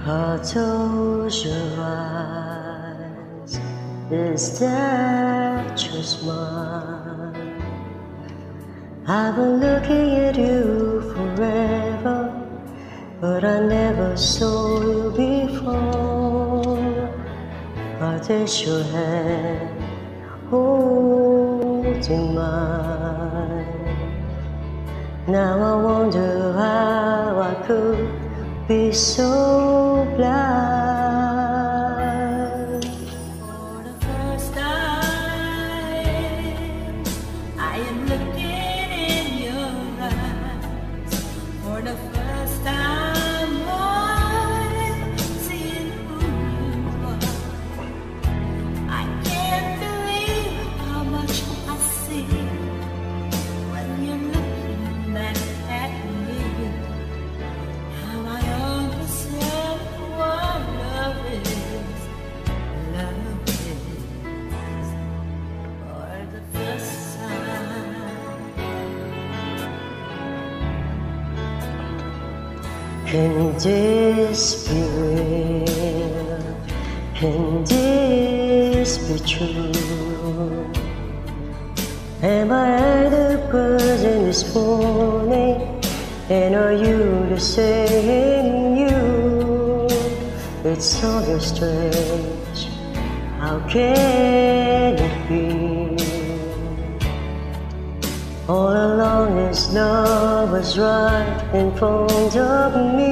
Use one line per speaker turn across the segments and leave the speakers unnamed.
How close your eyes, is that just mine? I've been looking at you forever, but I never saw you before. I touched your hand, holding mine. Now I wonder how I could be so blind.
For the first time, I am looking in your eyes. For the first time, I'm seeing who you are. I can't believe how much I see when you're looking back at me. How I understand what love is. Love is for the first time.
Can this be real? Can this be true? Am I the person this morning? And are you the same you? It's so strange. How can it be? All along this love was right in front of me.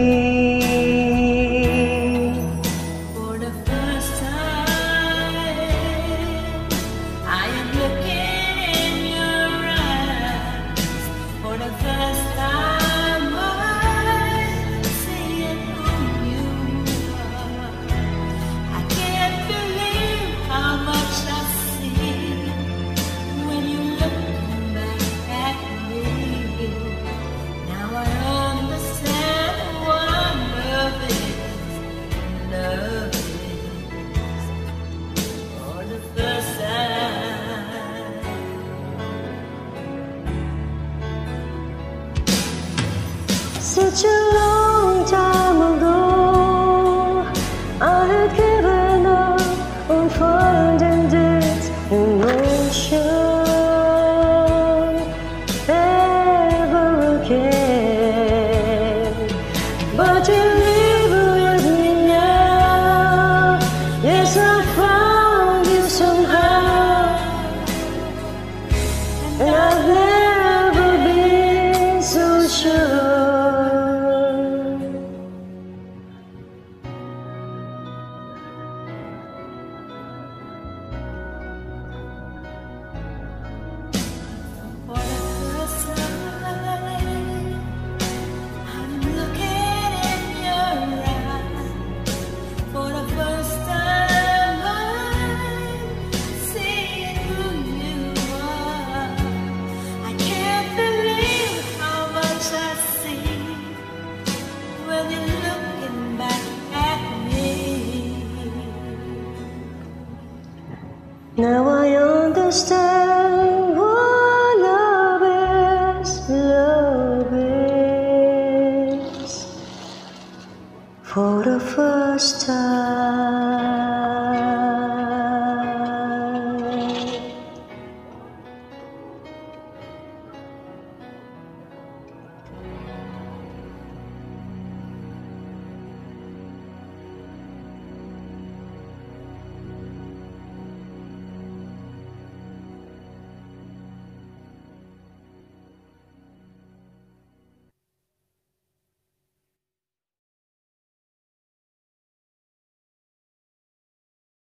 For the first time, I am looking in your eyes. For the first time, I'm seeing who you are. I can't believe how much I see when you look back at me. Now I understand what love is. Love is for the first time.
Such a long time ago, I had given up on finding this emotion ever again. But you live with me now. Yes, I found you somehow, and I've never been so sure.
For the first time, I'm looking in your eyes. For the first time, I'm seeing who you are. I can't believe how much I see when you're looking back at me.
Now I understand what love is for the first time.